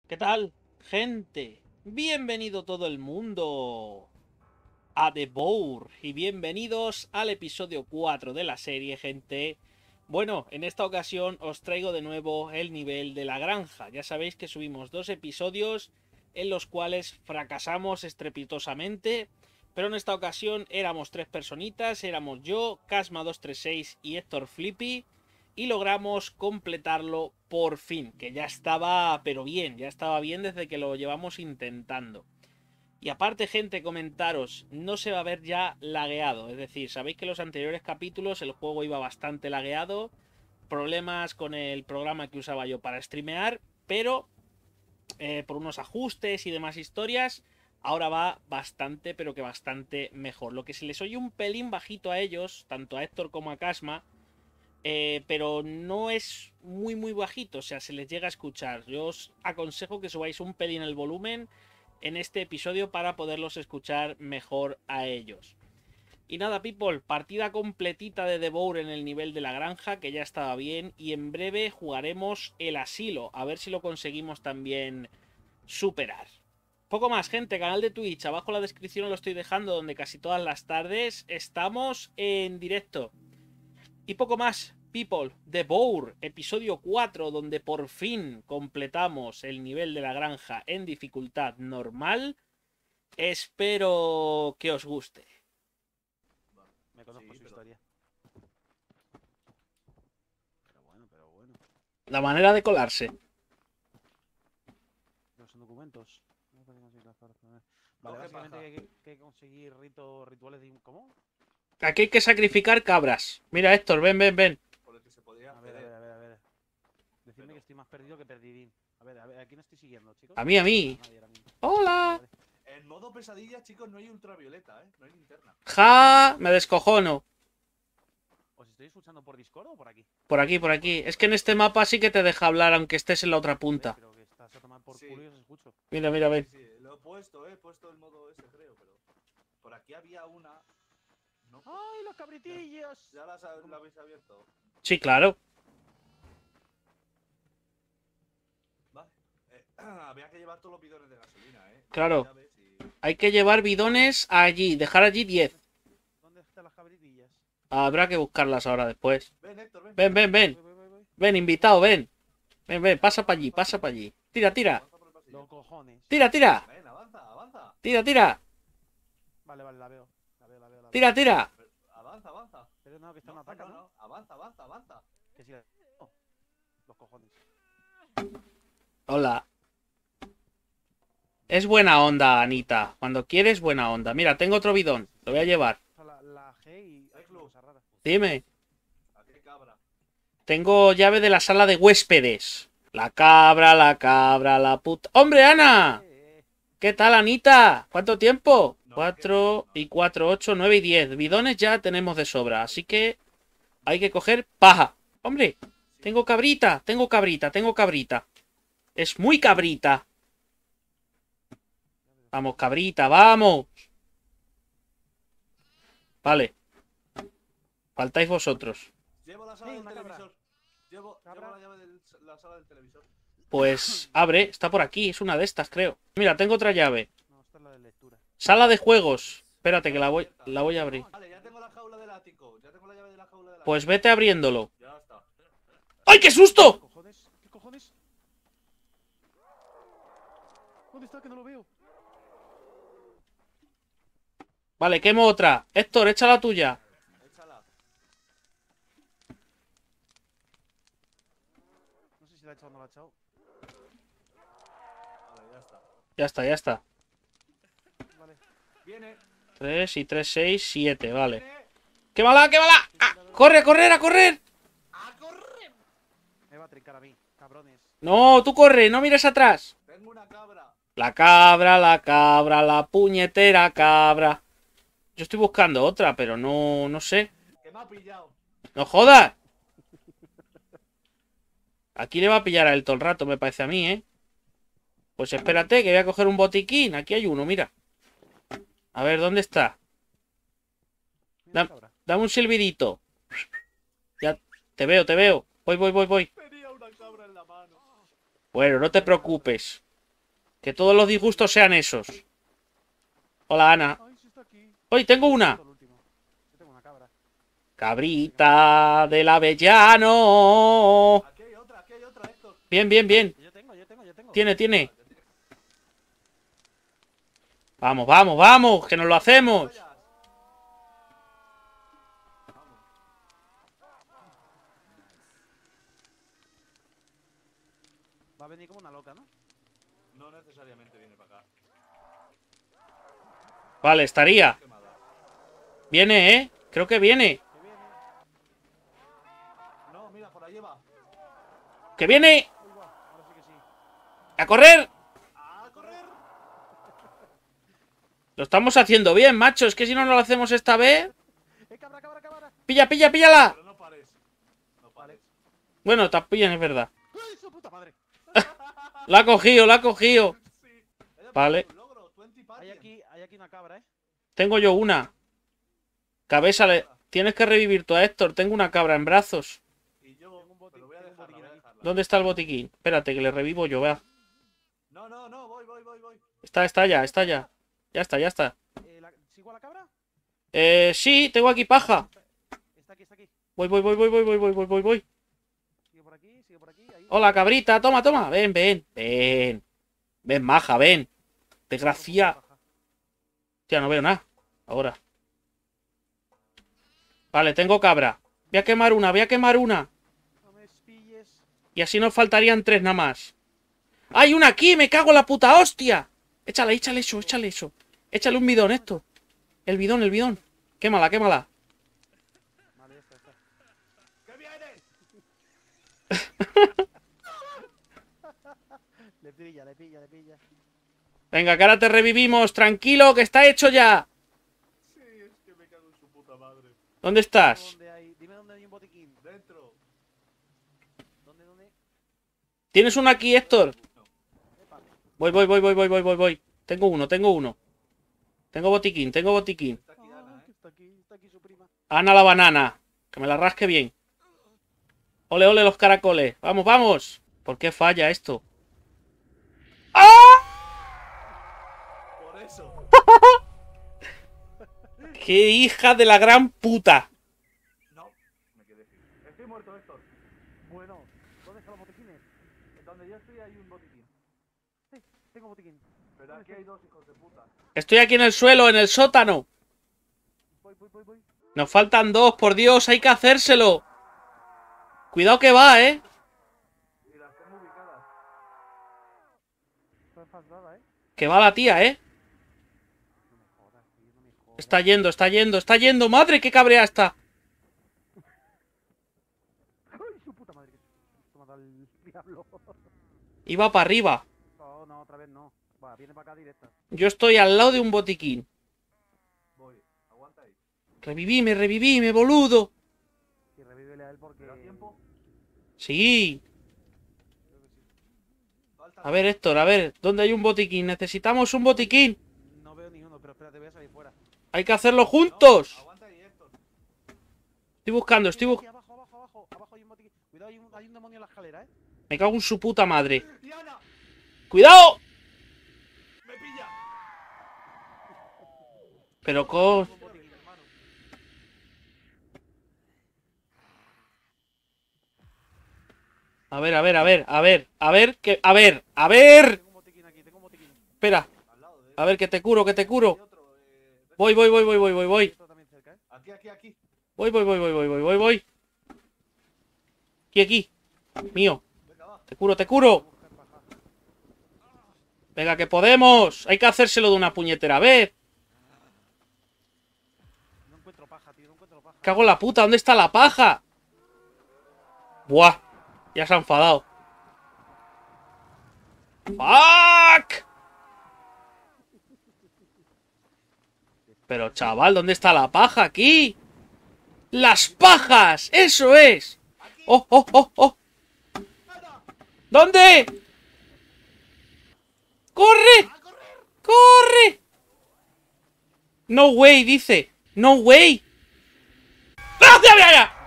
¿Qué tal, gente? Bienvenido todo el mundo a Devour y bienvenidos al episodio 4 de la serie, gente. Bueno, en esta ocasión os traigo de nuevo el nivel de la granja. Ya sabéis que subimos 2 episodios en los cuales fracasamos estrepitosamente, pero en esta ocasión éramos 3 personitas, éramos yo, Casma236 y Héctor Flippy, y logramos completarlo por fin, que ya estaba, pero bien, ya estaba bien desde que lo llevamos intentando. Y aparte, gente, comentaros, no se va a ver ya lagueado. Es decir, sabéis que en los anteriores capítulos el juego iba bastante lagueado. Problemas con el programa que usaba yo para streamear. Pero por unos ajustes y demás historias, ahora va bastante, pero que bastante mejor. Lo que se les oye un pelín bajito a ellos, tanto a Héctor como a Casma, pero no es muy bajito, o sea, se les llega a escuchar. Yo os aconsejo que subáis un pelín el volumen en este episodio para poderlos escuchar mejor a ellos. Y nada, people, partida completita de Devour en el nivel de la granja, que ya estaba bien, y en breve jugaremos el asilo, a ver si lo conseguimos también superar. Poco más, gente, canal de Twitch, abajo en la descripción lo estoy dejando, donde casi todas las tardes estamos en directo. Y poco más, people, Devour, episodio 4, donde por fin completamos el nivel de la granja en dificultad normal. Espero que os guste. Me conozco su historia. Pero bueno. La manera de colarse. No son documentos. Vale, básicamente hay que conseguir rituales de... ¿Cómo? Aquí hay que sacrificar cabras. Mira, Héctor, ven. Por el que se podría A ver. Decidme que estoy más perdido que perdidín. A ver, ¿a quién estoy siguiendo, chicos? A mí. Nadie ahora mismo. Hola. Vale. En modo pesadilla, chicos, no hay ultravioleta, ¿eh? No hay linterna. Ja, me descojono. ¿Os estoy escuchando por Discord o por aquí? Por aquí. Es que en este mapa sí que te deja hablar aunque estés en la otra punta. Pero que estás a tomar por Sí. culo y os escucho. Mira, ven. Sí, lo he puesto el modo ese, creo, pero... Por aquí había una... No, ¡Ay, los cabritillos! ¿Ya la habéis abierto? Sí, claro. Vale. Había que llevar todos los bidones de gasolina, ¿eh? Claro. Ya ves, Hay que llevar bidones allí. Dejar allí 10. ¿Dónde están las cabritillas? Habrá que buscarlas ahora después. Ven, Héctor, ven. Ven. Voy. Ven, invitado, ven. Ven, pasa para allí. Tira. Avanza por el pasillo. Los cojones. Tira. Ven, avanza. Tira. Vale, la veo. Tira. Pero, avanza. Pero no, que está No, una ataca, ¿no? no. Avanza. Que sí. No. Los cojones. Hola. Es buena onda, Anita. Cuando quieres, buena onda. Mira, tengo otro bidón. Lo voy a llevar. O sea, la G y hay Club. cosa rara. Dime. Aquí hay cabra. Tengo llave de la sala de huéspedes. La cabra, la puta... ¡Hombre, Ana! ¿Qué tal, Anita? ¿Cuánto tiempo? No, 4 y 4, 8, 9 y 10. Bidones ya tenemos de sobra. Así que hay que coger paja. Hombre, tengo cabrita. Es muy cabrita. Vamos, cabrita, vamos. Vale. Faltáis vosotros. Llevo la sala Sí, del una cabra. televisor. Llevo Cabra. la llave de la sala del televisor. Pues abre, está por aquí, es una de estas, creo. Mira, tengo otra llave. No, esta es la de lectura. Sala de juegos. Espérate que la voy a abrir. Vale, ya tengo la jaula del ático. Ya tengo la llave de la jaula del ático. Pues vete abriéndolo. Ya está. ¡Ay, qué susto! ¿Qué cojones? ¿Dónde está? Que no lo veo. Vale, quemo otra. Héctor, echa la tuya. Échala. No sé si la ha echado o no la ha echado. Vale, ya está. Ya está. Vale. Viene. 3 y 3, 6, 7, vale. Viene. ¡Quémala! ¡Ah! ¡Corre, a correr! ¡A correr! Me va a trincar a mí, cabrones. No, tú corre, no mires atrás. Tengo una cabra. La cabra, la puñetera cabra. Yo estoy buscando otra, pero no sé. Que me ha pillado. ¡No jodas! Aquí le va a pillar a él todo el rato, me parece a mí, ¿eh? Pues espérate, que voy a coger un botiquín. Aquí hay uno, mira. A ver, ¿dónde está? Mira la cabra. Dame un silbidito. Ya, te veo. Voy. Tenía una cabra en la mano. Bueno, no te preocupes. Que todos los disgustos sean esos. Hola, Ana. Ay, sí está aquí. ¡Hoy tengo una! Esto es lo último. Yo tengo una cabra. Cabrita del avellano. Aquí hay otra, Héctor. Bien, bien, bien. Yo tengo. Tiene, tiene. Vamos, vamos, vamos, que nos lo hacemos. Vayas. Vamos. Va a venir como una loca, ¿no? No necesariamente viene para acá. Vale, estaría. Quemada. Viene, ¿eh? Creo que viene. Que viene. No, mira, por ahí va. ¡Que viene! Uy, va. Ahora sí que sí. ¡A correr! ¡A correr! Lo estamos haciendo bien, macho. Es que si no lo hacemos esta vez... Cabra, cabra, cabra. ¡Pilla, pilla, píllala! Pero no pares. No pares. Bueno, te pillan, es verdad. ¡Ay, su puta madre! La ha cogido, la ha cogido. Sí. Oye, Vale. pues, un logro, 20 patient. Hay aquí una cabra, ¿eh? Tengo yo una. Cabeza, tienes que revivir tú a Héctor. Tengo una cabra en brazos. Y yo, Tengo un pero voy a tengo un dejarla, botiquín voy a aquí. dejarla. ¿Dónde está el botiquín? Espérate, que le revivo yo, vea. No, voy. Está ya, está ya. Ya está, ya está. ¿Sigo a la cabra? Sí, tengo aquí paja. Está aquí. Voy. Sigue por aquí. Ahí. Hola, cabrita, toma, toma. Ven, ven, ven. Ven, maja, ven. Desgracia. Tía, no veo nada. Ahora. Vale, tengo cabra. Voy a quemar una, No me pilles. Y así nos faltarían 3 nada más. ¡Hay una aquí! ¡Me cago en la puta hostia! Échale eso. Échale un bidón, esto. El bidón. Quémala. Vale, ya está. ¡Que viene! Le pilla. Venga, que ahora te revivimos. Tranquilo, que está hecho ya. Sí, es que me cago en su puta madre. ¿Dónde estás? Dime dónde hay un botiquín. Dentro. ¿Dónde? ¿Tienes uno aquí, Héctor? No. Epa. Voy. Tengo uno. Tengo botiquín. Está aquí Ana, Está aquí su prima. Ana la banana. Que me la rasque bien. Ole los caracoles. Vamos. ¿Por qué falla esto? Por eso. ¡Qué hija de la gran puta! No. Me quedé fijo. Estoy muerto, Héctor. Bueno, ¿dónde están los botiquines? Donde yo estoy hay un botiquín. Sí, tengo botiquín. Pero aquí hay dos hijos de puta. Estoy aquí en el suelo, en el sótano. Voy. Nos faltan 2, por Dios, hay que hacérselo. Cuidado que va, Y las tengo ubicadas. Está enfadada, Que va la tía, No me jodas, tío, no me jodas. Está yendo. ¡Madre, qué cabrea está! ¡Ay, su puta madre! Esto me ha dado el diablo. Iba para arriba. No, otra vez no. Va, viene para acá directa. Yo estoy al lado de un botiquín. Voy. Aguanta ahí. Revivime, boludo. Y revívele a él porque... ¿Pero a tiempo? Sí. Creo que sí. Falta. A ver, Héctor, a ver. ¿Dónde hay un botiquín? Necesitamos un botiquín. No veo ni uno, pero espérate, voy a salir fuera. Hay que hacerlo No, juntos. aguanta ahí, Héctor. Estoy buscando, Aquí, abajo hay un botiquín. Cuidado, hay un demonio en la escalera, ¿eh? Me cago en su puta madre. ¡Diana! ¡Cuidado! ¡Me pilla! Pero con... Un botiquín, hermano. A ver, Tengo un botiquín aquí, Espera, Al lado de a ver, que te curo. Hay otro, Voy. Otro también cerca, ¿eh? Aquí. Voy. Aquí. Mío. Venga, va. Te curo. Voy a buscar paja. Venga, que podemos. Hay que hacérselo de una puñetera vez. No encuentro paja, tío, no encuentro paja. Cago en la puta, ¿dónde está la paja? Buah, ya se ha enfadado. ¡Fuck! Pero chaval, ¿dónde está la paja aquí? ¡Las pajas! ¡Eso es! ¡Oh! ¿Dónde? ¡Corre! ¡Corre! No way, dice. No way. ¡Gracias!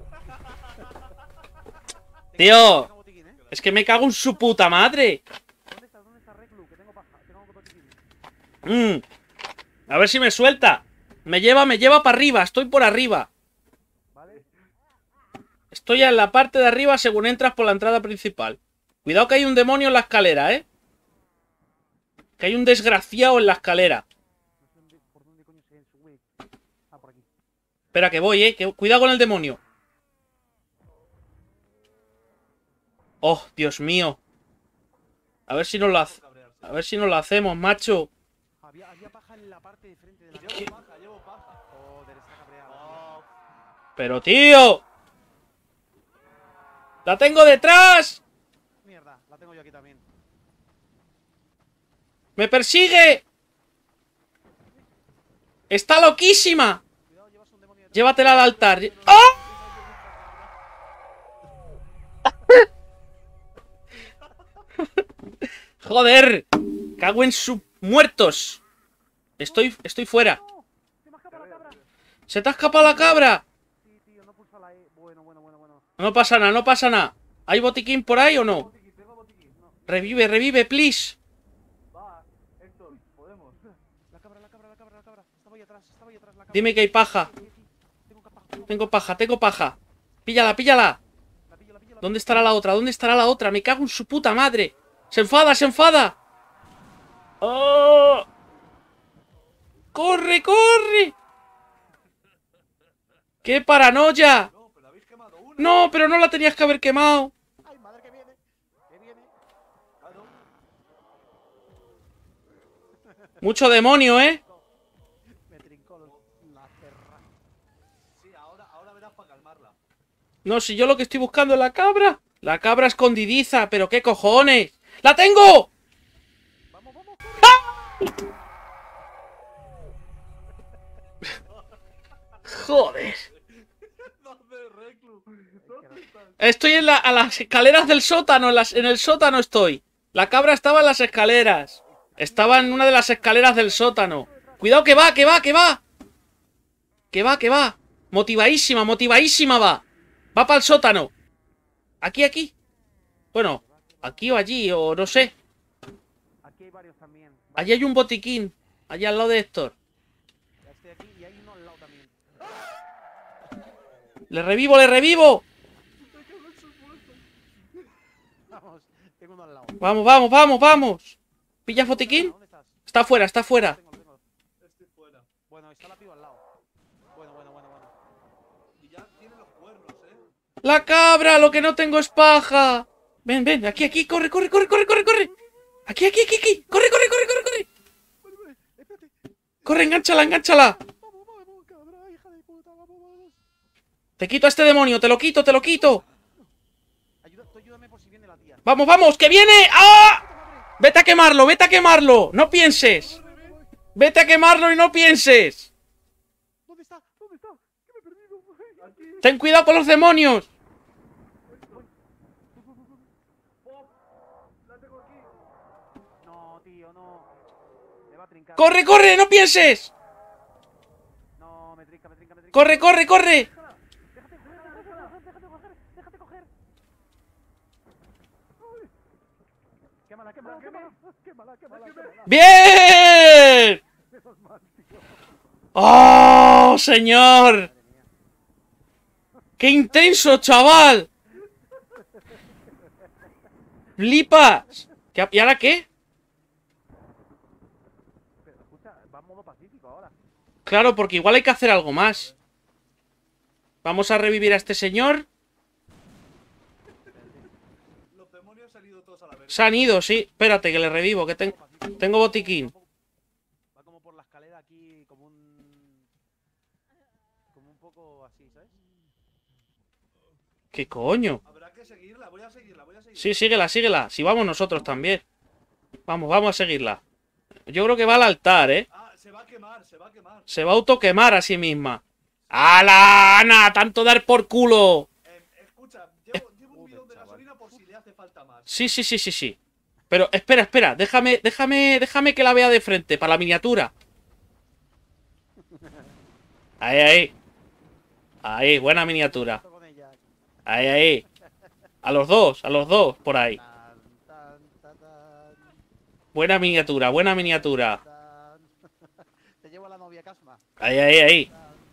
Tío, Tengo botiquín, ¿eh? es que me cago en su puta madre. A ver si me suelta. Me lleva para arriba. Estoy por arriba. ¿Vale? Estoy en la parte de arriba según entras por la entrada principal. Cuidado que hay un demonio en la escalera, ¿eh? Que hay un desgraciado en la escalera. No sé por dónde coño se sube. Ah, por aquí. Espera que voy, ¿eh? Cuidado con el demonio. Oh, Dios mío. A ver si nos lo Cabrearse. A ver si nos lo hacemos, macho. Había paja en la parte de frente de la Llevo paja, llevo paja. Joder, está cabreado. Oh, Pero, tío. ¡La tengo detrás! Mierda, la tengo yo aquí también. ¡Me persigue! ¡Está loquísima! Cuidado, llevas un demonio detrás. Llévatela al altar. ¡Ah! ¡Joder! ¡Cago en sus muertos! Estoy fuera. ¡No! ¡Se me ha escapado la cabra! ¿Se te ha escapado la cabra? Sí, tío, no pulsa la E. Bueno. No pasa nada, no pasa nada. ¿Hay botiquín por ahí o no? botiquín, tengo botiquín. No. Revive, please. Va, Héctor, podemos. La cabra. Estaba ahí atrás, la cabra. Dime que hay paja. Sí. Tengo paja. Tengo paja. Píllala. La pillo. ¿Dónde estará la otra? Me cago en su puta madre. ¡Se enfada! ¡Oh! ¡Corre! ¡Qué paranoia! No, pero habéis quemado una. No, pero no la tenías que haber quemado. ¡Ay, madre, que viene! Claro. Mucho demonio, ¿eh? Me trincó la perra. Sí, ahora verás para calmarla. No, si yo lo que estoy buscando es la cabra. La cabra escondidiza, pero qué cojones. ¡La tengo! ¡Vamos! Joder. ¿Dónde, Reclu? ¿Dónde estás? Estoy a las escaleras del sótano. En el sótano estoy. La cabra estaba en las escaleras. Estaba en una de las escaleras del sótano. Cuidado que va. Que va. Motivadísima va. Va para el sótano. Aquí. Bueno, aquí o allí, o no sé. Aquí hay varios también. Allí hay un botiquín. Allí al lado de Héctor. Ya estoy aquí y hay uno al lado también. ¡Le revivo! Vamos, tengo uno al lado. Vamos. ¿Pillas botiquín? ¿Dónde estás? Está fuera. Lo tengo. Estoy fuera. Bueno, está la piba al lado. Bueno. Y ya tiene los cuernos, ¡La cabra! Lo que no tengo es paja. Ven. Aquí. Corre. Aquí. Corre. Corre, engánchala. Vamos, cabra, hija de puta, vamos. Te quito a este demonio, te lo quito. Tú ayúdame por si viene la tía. Vamos, que viene. ¡Ah! Vete a quemarlo. No pienses. Vete a quemarlo y no pienses. ¿Dónde está? Que me he perdido. Aquí. Ten cuidado con los demonios. La tengo aquí. No, tío, no. Me va a trincar. Corre, no pienses. No, me trinca. Corre. Déjate coger. Quémala. ¡Bien! ¡Oh, señor! ¡Qué intenso, chaval! ¡Flipas! ¿Y ahora qué? Pero escucha, va en modo pacífico ahora. Claro, porque igual hay que hacer algo más. Vamos a revivir a este señor. Los demonios han salido todos a la vez. Se han ido, sí. Espérate, que le revivo, que tengo botiquín. Va como por la escalera aquí, como un poco así, ¿sabes? ¿Qué coño? Habrá que seguirla, voy a seguirla. Sí, síguela. Si vamos nosotros también. Vamos a seguirla. Yo creo que va al altar, ¿eh? Ah, se va a quemar. Se va a autoquemar a sí misma. ¡Hala, Ana! ¡Tanto dar por culo! Escucha, llevo un bidón de gasolina por si le hace falta más. Sí. Pero, espera. Déjame que la vea de frente, para la miniatura. Ahí. Ahí, buena miniatura. Con ella. Ahí. A los dos, por ahí. Tan, tan, tan, tan, Buena miniatura. tan, llevo a la novia, Casma. Ahí, ahí, ahí.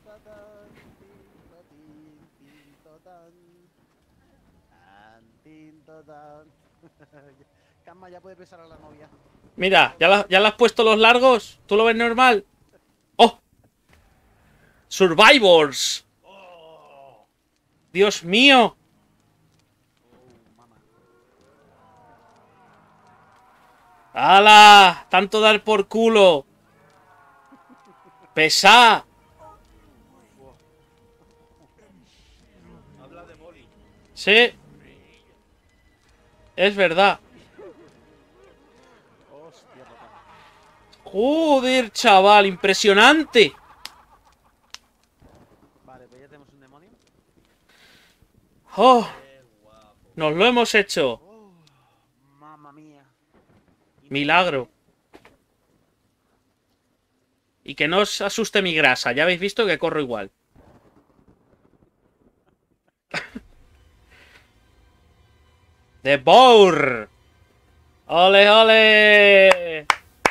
Casma ya puede besar a la novia. Mira, ¿ya le has puesto los largos? ¿Tú lo ves normal? ¡Oh! ¡Survivors! ¡Dios mío! Mamá. ¡Hala! ¡Tanto dar por culo! ¡Pesá! Habla de Molly. Sí. Es verdad. Hostia, papá. Joder, chaval, impresionante. Vale, pues ya tenemos un demonio. Oh, Qué guapo. nos lo hemos hecho. Oh, mamma mía. Milagro. Y que no os asuste mi grasa. Ya habéis visto que corro igual. ¡The Bour! ¡Ole, ole!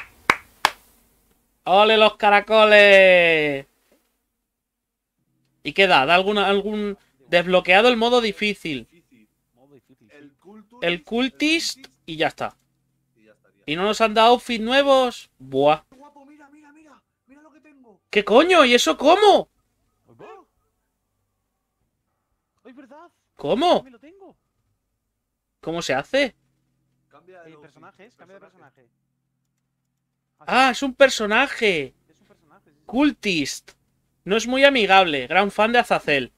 ¡Ole los caracoles! ¿Y qué da? ¿Da algún desbloqueado el modo difícil? Difícil. Modo difícil. El cultist y ya está. Y ya estaría. ¿Y no nos han dado outfits nuevos? Buah. ¡Qué guapo! Mira, mira, mira. Mira lo que tengo. ¿Qué coño? ¿Y eso cómo? ¡Ay, va! ¡Ay, verdad! ¿Cómo? También lo tengo. ¿Cómo se hace? Cambia el outfit, Personajes, cambia de personaje. Ah, es un personaje. Es un personaje, sí, sí. Cultist. No es muy amigable. Gran fan de Azazel.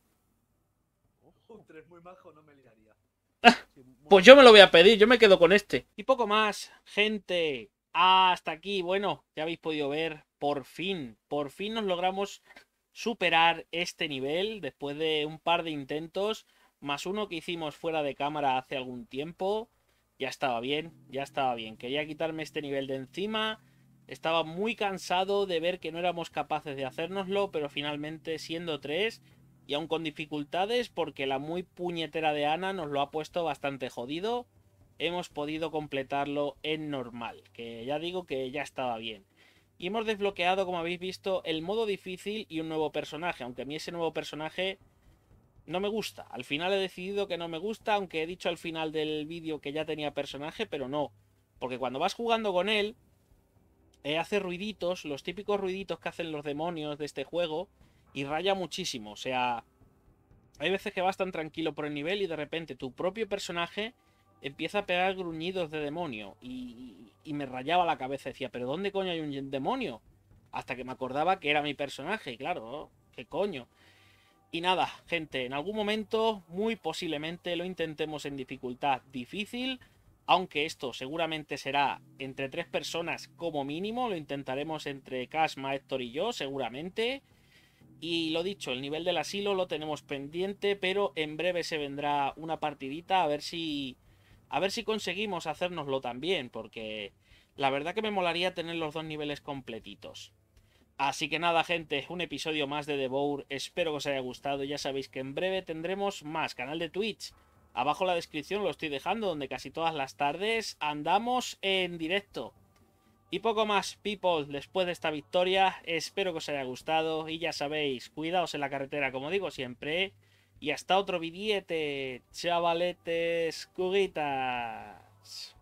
Un 3 muy majo no me liaría. Sí, Pues yo me lo voy a pedir. Yo me quedo con este. Y poco más, gente. Hasta aquí. Bueno, ya habéis podido ver. Por fin nos logramos superar este nivel después de un par de intentos. Más uno que hicimos fuera de cámara hace algún tiempo. Ya estaba bien, ya estaba bien. Quería quitarme este nivel de encima. Estaba muy cansado de ver que no éramos capaces de hacérnoslo, pero finalmente siendo 3 y aún con dificultades porque la muy puñetera de Ana nos lo ha puesto bastante jodido, hemos podido completarlo en normal, que ya digo que ya estaba bien. Y hemos desbloqueado, como habéis visto, el modo difícil y un nuevo personaje, aunque a mí ese nuevo personaje no me gusta. Al final he decidido que no me gusta, aunque he dicho al final del vídeo que ya tenía personaje, pero no. Porque cuando vas jugando con él, hace ruiditos, los típicos ruiditos que hacen los demonios de este juego, y raya muchísimo. O sea, hay veces que vas tan tranquilo por el nivel y de repente tu propio personaje empieza a pegar gruñidos de demonio. Y me rayaba la cabeza. Decía, ¿pero dónde coño hay un demonio? Hasta que me acordaba que era mi personaje. Y claro, ¿qué coño? Y nada, gente, en algún momento, muy posiblemente, lo intentemos en dificultad difícil. Aunque esto seguramente será entre 3 personas como mínimo. Lo intentaremos entre Casma, Héctor y yo, seguramente. Y lo dicho, el nivel del asilo lo tenemos pendiente, pero en breve se vendrá una partidita a ver si conseguimos hacérnoslo también, porque la verdad que me molaría tener los 2 niveles completitos. Así que nada, gente, un episodio más de The Bour, espero que os haya gustado. Ya sabéis que en breve tendremos más canal de Twitch. Abajo en la descripción lo estoy dejando, donde casi todas las tardes andamos en directo. Y poco más, people, después de esta victoria, espero que os haya gustado y ya sabéis, cuidaos en la carretera, como digo siempre, y hasta otro vidiete, chavaletes, cuguitas.